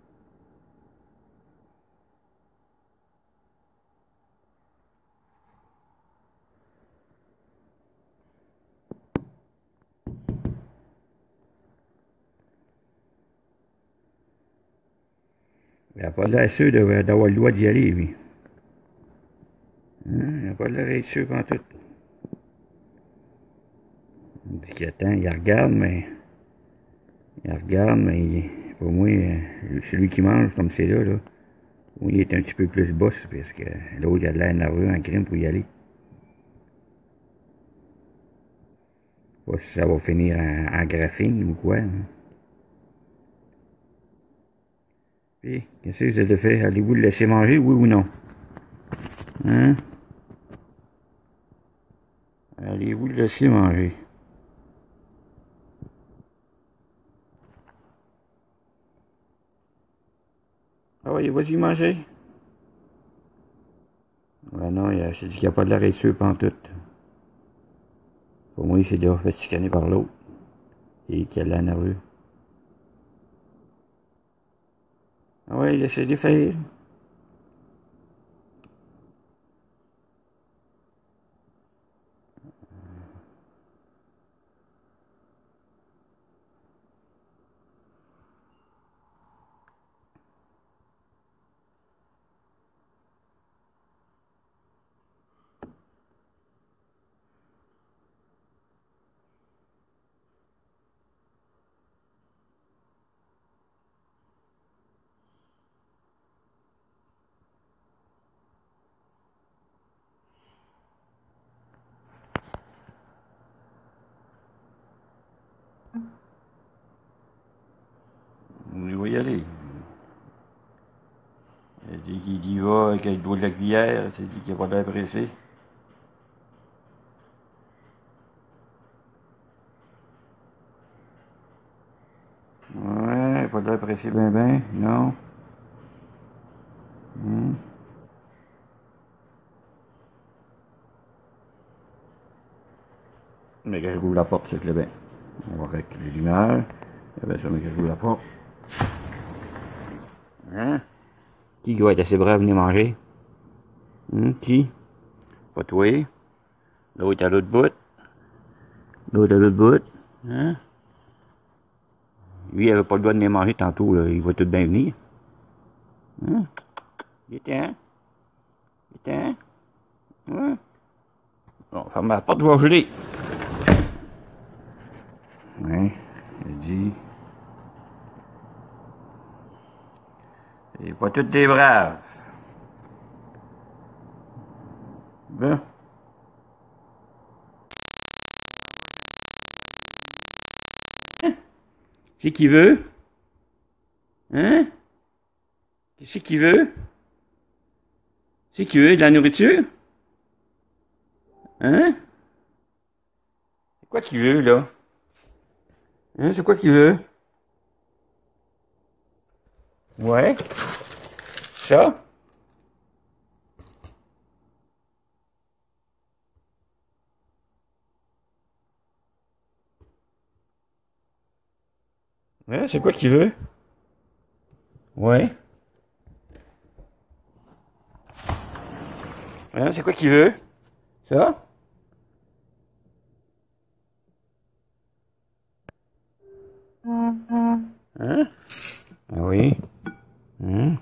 Il n'a pas l'air sûr de- d'avoir le droit d'y aller, lui. Hein? Il n'a pas l'air d'être sûr tout. Il dit qu'il attend, il regarde, mais. Il regarde, mais il- pour moi, euh, celui qui mange comme c'est là, là, oui, il est un petit peu plus boss, parce que l'autre, il a l'air nerveux en crime pour y aller. Je sais pas si ça va finir en, en graphine ou quoi. Hein. Puis, qu'est-ce que vous avez fait? Allez-vous le laisser manger, oui ou non? Hein? Allez-vous le laisser manger? Ah oui, vas-y manger. Ouais, non, il a, je dis qu'il n'y a pas de l'arrêt sûr pantoute. Pour moi, il s'est déjà fait chicaner par l'autre. Et qu'il a l'air nerveux. Ah ouais, laissez-les faire. Il va y aller. Il dit qu'il y va avec le doigt de la cuillère. Il dit qu'il n'a pas l'air pressé. Ouais, pas l'air pressé ben ben, non. Hmm. Mais quand je rouvre la porte, c'est que le bain. On va régler les lumières. Et bien ça, mais quand je rouvre la porte. Hein? Qui doit être assez brave à venir manger? Hum, qui? Pas toi. L'autre à l'autre bout. L'autre à l'autre bout. Hein? Lui, il avait pas le droit de venir manger tantôt, là. Il va tout bien venir. Hein? Il était, hein? Il était, hein? Ouais. Bon, ferme la porte, je vais geler. Ouais. Il dit. C'est pas tous des braves. Bon. C'est qui veut? Hein? Qu'est-ce qu'il veut? C'est qu'il veut de la nourriture? Hein? C'est quoi qu'il veut, là? Hein? C'est quoi qu'il veut? Ouais? Ça? Ouais, c'est quoi qu'il veut? Ouais? Hein? C'est quoi qu'il veut? Ça? Hein? Ah oui? Hein?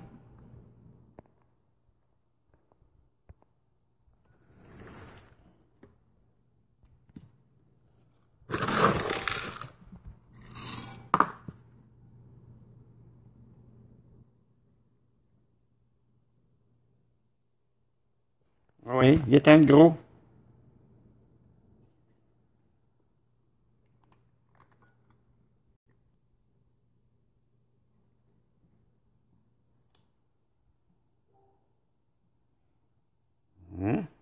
Oui, il est un gros. Hein?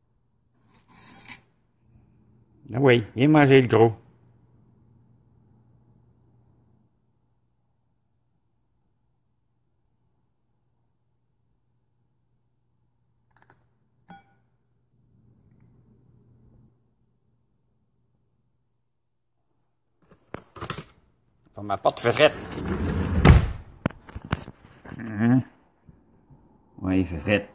Ah oui, il a mangé le gros. Sur ma porte fenêtre. Hein? Oui, fenêtre.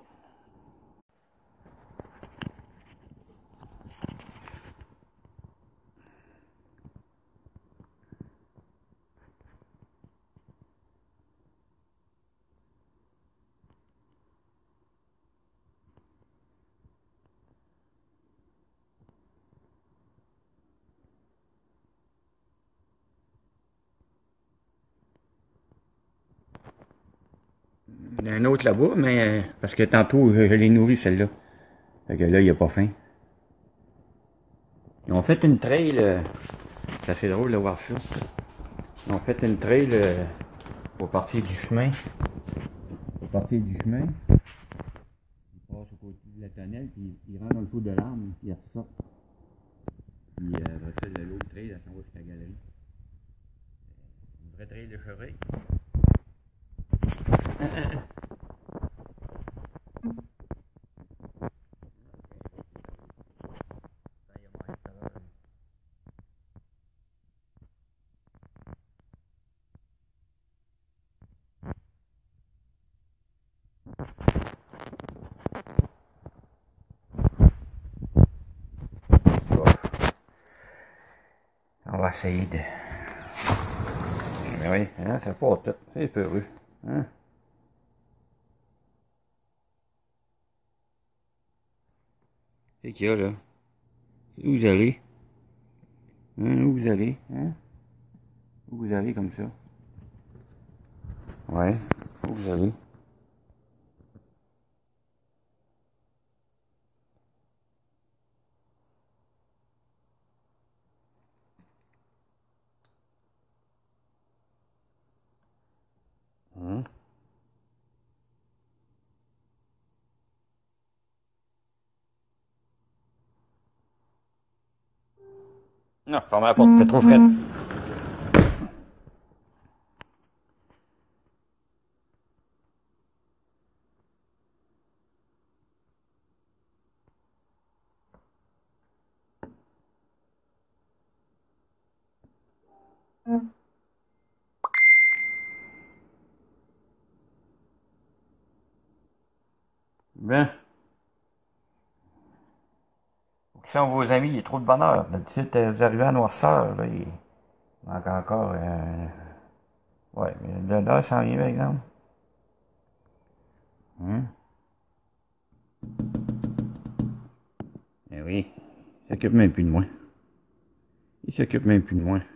Il y en a un autre là-bas, mais euh, parce que tantôt, je, je l'ai nourri celle-là. Fait que là, il a pas faim. Ils ont fait une trail, euh, c'est assez drôle de voir ça. Ils ont fait une trail euh, pour partir du chemin. Pour partir du chemin. Ils passent au côté de la tonnelle, puis ils rentrent dans le trou de l'arbre, puis ils ressortent. Puis euh, après ça, l'autre trail, elle s'en va jusqu'à la galerie. Une vraie trail de chevreuil. On va essayer de... Mais oui, hein, ça part tout. C'est peureux. Hein? C'est qu'il y a là? Où vous allez? Hein? Où vous allez? Hein? Où vous allez comme ça? Ouais. Où vous allez? Hein? Non, ferme la porte, il fait trop frais. Ben. Qui sont vos amis, il y a trop de bonheur. D'habitude, vous arrivez à Noirceur, là, il manque encore... Euh... Ouais, mais là, ça en vient, par exemple. Hein? Eh oui, il s'occupe même plus de moi. Il s'occupe même plus de moi.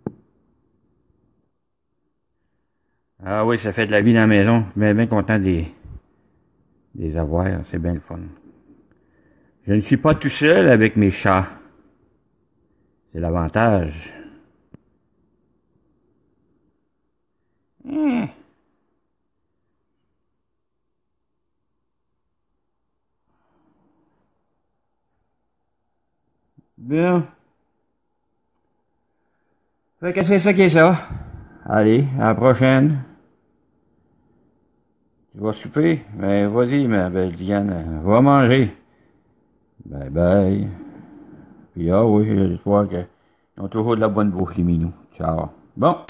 Ah oui, ça fait de la vie dans la maison. Je suis bien, bien content des, des avoir. C'est bien le fun. Je ne suis pas tout seul avec mes chats. C'est l'avantage. Hein? Bien. Fait que c'est ça qui est ça. Allez, à la prochaine. Tu vas souper? Ben, vas-y, ma belle Diane. Va manger. Bye bye. Puis, ah oui, je crois qu'ils ont toujours de la bonne bouffe, les minous. Ciao. Bon.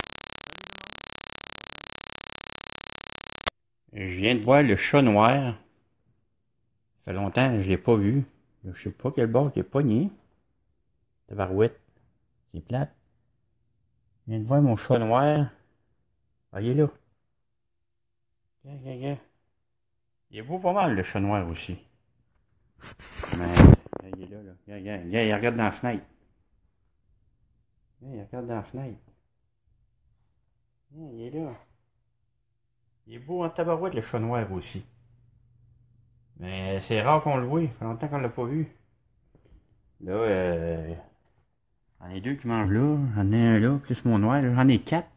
Je viens de voir le chat noir. Ça fait longtemps que je l'ai pas vu. Je sais pas quel bord qui est pogné. Tabarouette. C'est plate. Je viens de voir mon chat noir. Ah, il est là. Regarde, regarde, regarde. Il est beau pas mal, le chat noir aussi. Mais, il est là, là. Regarde, regarde, regarde, il regarde dans la fenêtre. Regarde, il regarde dans la fenêtre. Regarde, il est là. Il est beau en tabarouette, le chat noir aussi. Mais c'est rare qu'on le voit. Ça fait longtemps qu'on l'a pas vu. Là, euh... j'en ai deux qui mangent là. J'en ai un là, plus mon noir. J'en ai quatre.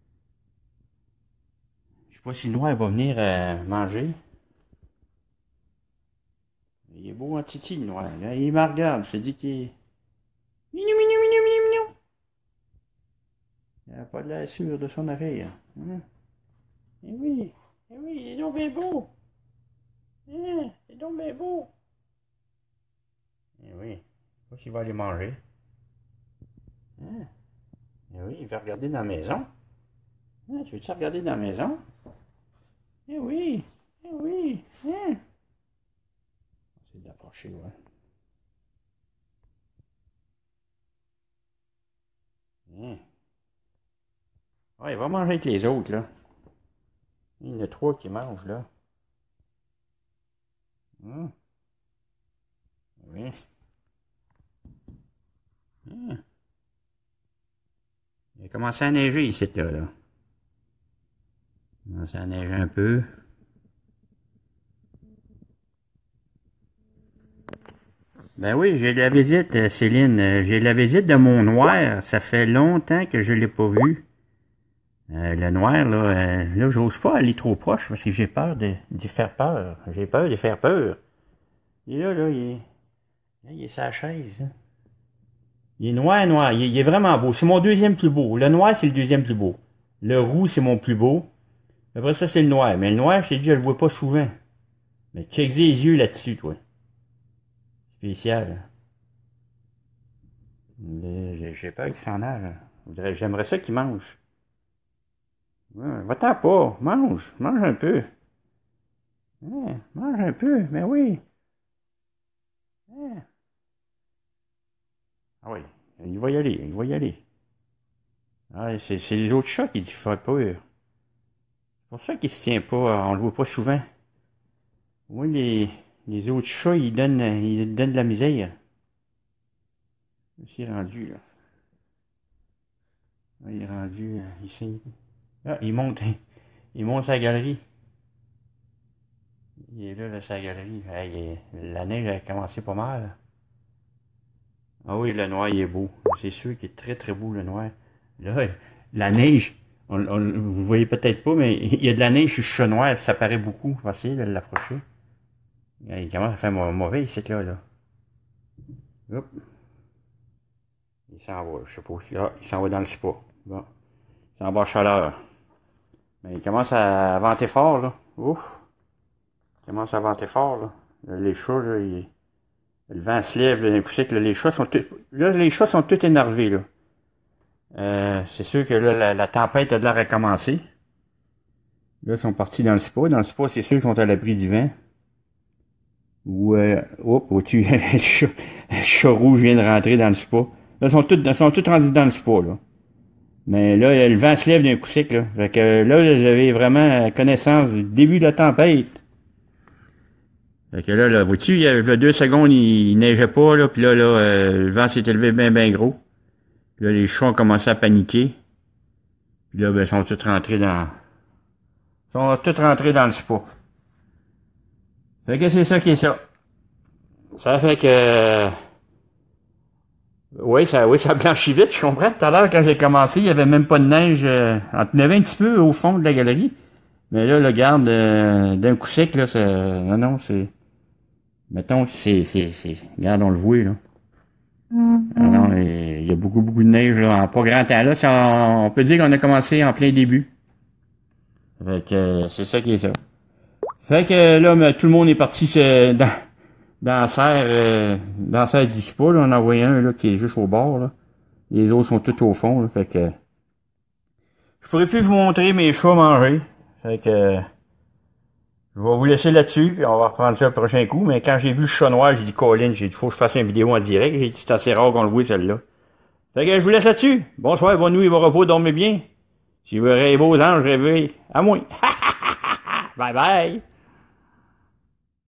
Je sais pas si le noir va venir euh, manger. Il est beau en titi, le noir. Là, il me regarde. Je te dis qu'il est... Minou, minou, minou, minou, minou. Il n'a pas de l'air sûr de son affaire. Hein? Eh oui, eh oui, il est donc bien beau. Hein? Il est donc bien beau. Eh oui, je sais pas s'il va aller manger. Hein? Eh oui, il va regarder dans la maison. Hein, tu veux-tu regarder dans la maison? Eh oui, eh oui, hein? C'est d'approcher, ouais. Hein? Ouais, il va manger avec les autres, là. Il y en a trois qui mangent, là. Hum. Oui. Hum. Il a commencé à neiger ici, là, là. Il a commencé à neiger un peu. Ben oui, j'ai de la visite, Céline. J'ai de la visite de mon noir. Ça fait longtemps que je l'ai pas vu. Euh, le noir, là, euh, là, j'ose pas aller trop proche parce que j'ai peur de, d'y faire peur. J'ai peur de faire peur. Et là, là, il est, là, il est sur la chaise. Hein. Il est noir, noir. Il est, il est vraiment beau. C'est mon deuxième plus beau. Le noir, c'est le deuxième plus beau. Le roux, c'est mon plus beau. Après ça, c'est le noir. Mais le noir, je t'ai dit, je le vois pas souvent. Mais check les yeux là-dessus, toi. Spécial. J'ai peur qu'il s'en aille. J'aimerais ça qu'il mange. Ouais, va-t'en pas. Mange. Mange un peu. Ouais, mange un peu. Mais oui. Ouais. Ah oui. Il va y aller. Il va y aller. Ah, c'est les autres chats qui disent font peur. C'est pour ça qu'il se tient pas. On le voit pas souvent. Oui, les, les autres chats, ils donnent, ils donnent de la misère. Il est rendu, là. Il est rendu euh, ici. Ah, il monte. Il monte sa galerie. Il est là, là, sa galerie. Hey, la neige a commencé pas mal. Ah oui, le noir, il est beau. C'est sûr qu'il est très, très beau, le noir. Là, la neige, on, on, vous voyez peut-être pas, mais il y a de la neige sur le chat noir, ça paraît beaucoup. On va essayer de l'approcher. Il commence à faire mauvais, ici, là, là. Hop. Il s'en va, je sais pas si. Ah, il s'en va dans le spa. Bon. Il s'en va à chaleur. Mais il commence à venter fort, là. Ouf. Il commence à venter fort, là. Là, les chats, là, ils... le vent se lève, d'un coup sec, là, les chats sont tout... là, les chats sont tous énervés, là. Euh, c'est sûr que là, la, la tempête a de l'air à commencer. Là, ils sont partis dans le spa. Dans le spa, c'est sûr qu'ils sont à l'abri du vent. Ou, euh, hop, vois-tu, le chat, le chat rouge vient de rentrer dans le spa. Là, ils sont tous, ils sont tous rendus dans le spa, là. Mais là, le vent se lève d'un coup sec, là. Fait que là, j'avais vraiment connaissance du début de la tempête. Fait que là, là, vois-tu, il y a deux secondes, il, il neigeait pas, là, puis là, là, euh, le vent s'est élevé bien, bien gros. Puis là, les chats ont commencé à paniquer. Puis là, ben, ils sont tous rentrés dans... Ils sont tous rentrés dans le spa. Fait que c'est ça qui est ça. Ça fait que... Oui, ça, oui, ça blanchit vite, je comprends. Tout à l'heure, quand j'ai commencé, il n'y avait même pas de neige. Euh, il y avait un petit peu au fond de la galerie. Mais là, le garde, euh, d'un coup sec, là, c'est... Non, non, c'est... Mettons que c'est... c'est, c'est... Regarde, on le voit, là. Ah non, il y a beaucoup, beaucoup de neige, là, en pas grand temps. Là, ça, on peut dire qu'on a commencé en plein début. Fait que, euh, c'est ça qui est ça. Fait que, là, mais, tout le monde est parti se, dans, dans la serre, euh, dans la serre d'ici pas, là. On en a envoyé un, là, qui est juste au bord, là. Les autres sont tous au fond, là. Fait que, je pourrais plus vous montrer mes chats manger. Fait que, je vais vous laisser là-dessus, puis on va reprendre ça le prochain coup. Mais quand j'ai vu le chat noir, j'ai dit, Colin, j'ai dit, faut que je fasse une vidéo en direct. J'ai dit, c'est assez rare qu'on le voit, celle-là. Fait que je vous laisse là-dessus. Bonsoir, bonne nuit, bon repos, dormez bien. Si vous rêvez aux anges, rêvez à moi. Bye bye.